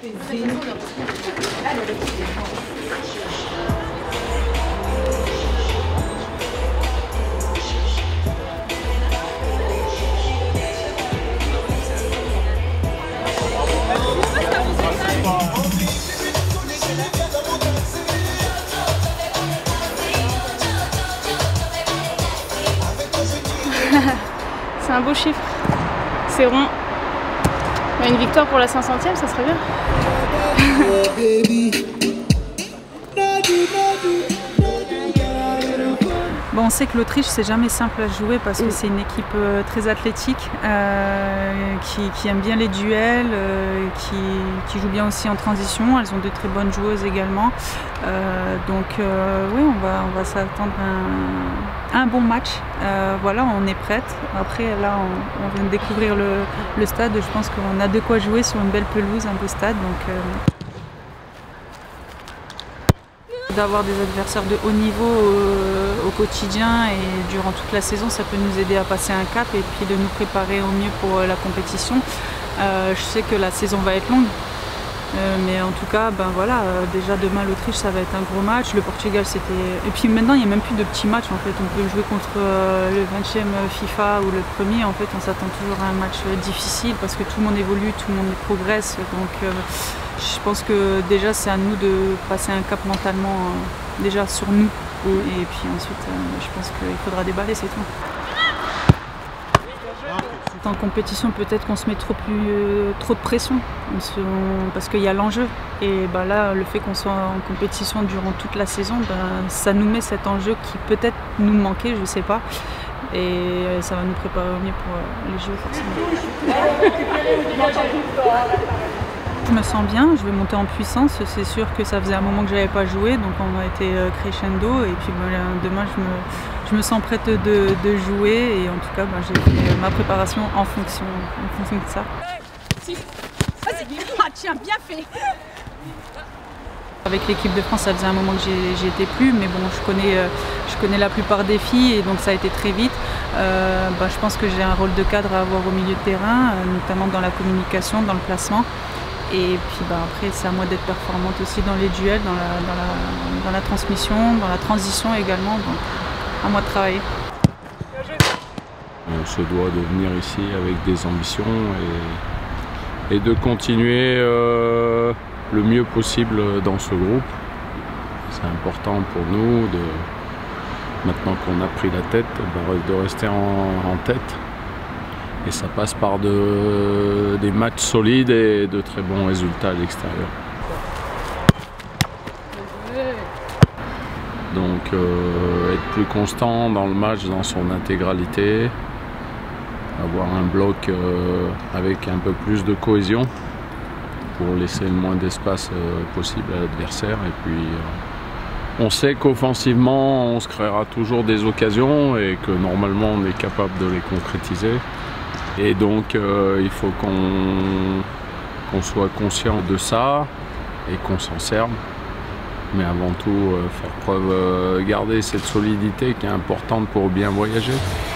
C'est un beau chiffre, c'est rond. Mais une victoire pour la 500e, ça serait bien. Bon, on sait que l'Autriche c'est jamais simple à jouer parce que c'est une équipe très athlétique, qui aime bien les duels, qui joue bien aussi en transition. Elles ont de très bonnes joueuses également. Donc oui, on va s'attendre à un bon match. Voilà, on est prête. Après là, on vient de découvrir le stade. Je pense qu'on a de quoi jouer sur une belle pelouse, un beau stade. Donc, d'avoir des adversaires de haut niveau au quotidien et durant toute la saison, ça peut nous aider à passer un cap et puis de nous préparer au mieux pour la compétition. Je sais que la saison va être longue, mais en tout cas, ben voilà, déjà demain l'Autriche ça va être un gros match, le Portugal c'était... Et puis maintenant il n'y a même plus de petits matchs en fait, on peut jouer contre le 20e FIFA ou le premier, en fait on s'attend toujours à un match difficile parce que tout le monde évolue, tout le monde progresse, donc je pense que déjà c'est à nous de passer un cap mentalement déjà sur nous et puis ensuite je pense qu'il faudra déballer, c'est tout. En compétition peut-être qu'on se met trop de pression parce qu'il y a l'enjeu et ben là le fait qu'on soit en compétition durant toute la saison, ben, ça nous met cet enjeu qui peut-être nous manquait, je sais pas, et ça va nous préparer au mieux pour les jeux forcément. Je me sens bien, je vais monter en puissance, c'est sûr que ça faisait un moment que je n'avais pas joué, donc on a été crescendo et puis demain je me sens prête de jouer et en tout cas j'ai fait ma préparation en fonction de ça. Ah, tu as bien fait. Avec l'équipe de France, ça faisait un moment que j'y étais plus, mais bon, je connais la plupart des filles et donc ça a été très vite. Je pense que j'ai un rôle de cadre à avoir au milieu de terrain, notamment dans la communication, dans le placement. Et puis après, c'est à moi d'être performante aussi dans les duels, dans la transmission, dans la transition également. Donc, à moi de travailler. On se doit de venir ici avec des ambitions et de continuer le mieux possible dans ce groupe. C'est important pour nous, maintenant qu'on a pris la tête, de rester en tête. Et ça passe par des matchs solides et de très bons résultats à l'extérieur. Donc être plus constant dans le match dans son intégralité, avoir un bloc avec un peu plus de cohésion pour laisser le moins d'espace possible à l'adversaire. Et puis on sait qu'offensivement on se créera toujours des occasions et que normalement on est capable de les concrétiser. Et donc il faut qu'on soit conscient de ça et qu'on s'en serve. Mais avant tout, faire preuve, garder cette solidité qui est importante pour bien voyager.